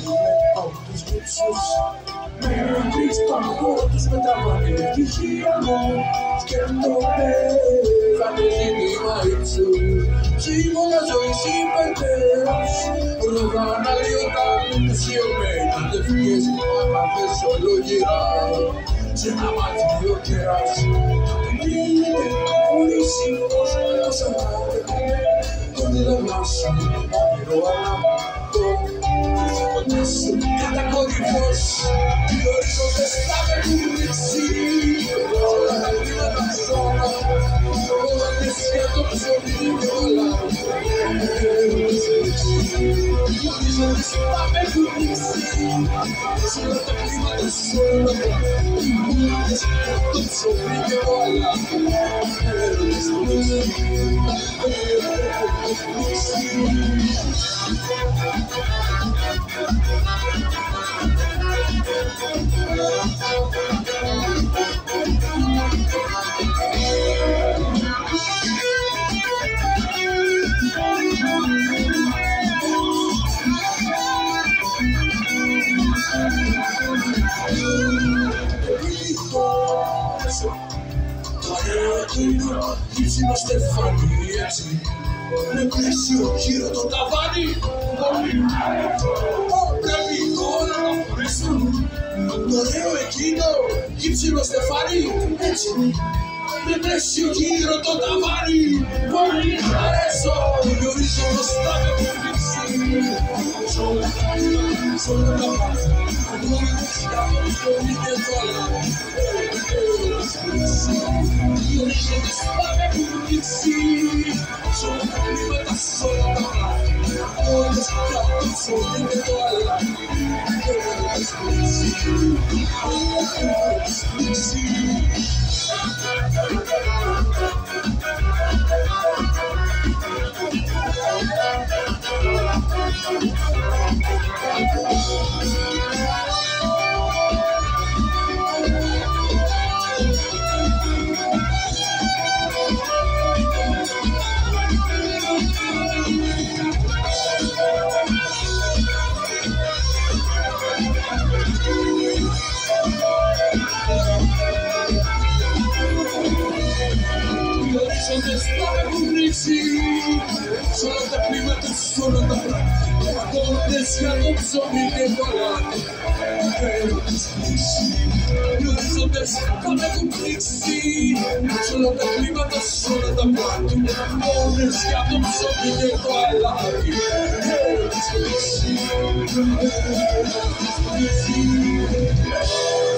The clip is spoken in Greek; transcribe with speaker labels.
Speaker 1: από τους γύψους. Με ρίχνεις τον χώρο τους με τα μάτια ευτυχία μου. Σκέφτομαι θα το ζήτημα ύψου. Ψήμωνα ζωής υπερτέρως. Ρωτά αναλύωτα ενθουσιωμένα τεφικές μάπαθες ολόγυρα. Σε ένα μάτιο κεράς απειλείται πολύ σύμφως όσα μάτια. Το δίδαμά σου όνειρο ανάπτω. Κοντά σου κατακόρυφος. Οι ορίζοντες θα με έχουν ρίξει. Όλα τα κλίματα ψώνα. Όλα νησιά το ψωμί και όλα. Οι ορίζοντες θα με έχουν ρίξει. Όλα τα κλίματα ψώνα. Όλα νησιά το ψωμί και όλα. Γύψιμο στεφάνι έτσι. Με πλαίσιο γύρω το ταβάνι. Πρέπει τώρα να φορέσουν το ωραίο εκείνο γύψιμο στεφάνι έτσι. Με πλαίσιο γύρω το ταβάνι. Πολύ χαρέσω. Οι ορίζοντες θα με πουλήσει. Σ' όλα τα πάντα, σ' όλα τα πάντα. Όλοι νησιά το ψωμί και δόλα. Οι ορίζοντες θα με πουλήσει. Σ' όλα τα κλίματα, σ' όλα τα πράγματα. Όλοι νησιά το ψωμί και δόλα. Όλοι νησιά. Θα με έχουν ρίξει. Σ' όλα τα κλίματα, σ' όλα τα πράγματα. Κόντες για το ψωμί και το αλάτι. Έρωτες κλείσει. Οι ορίζοντες θα με έχουν ρίξει. Σ' όλα τα κλίματα, σ' όλα τα πράγματα. Κόντες για το ψωμί και το αλάτι. Έρωτες κλείσει.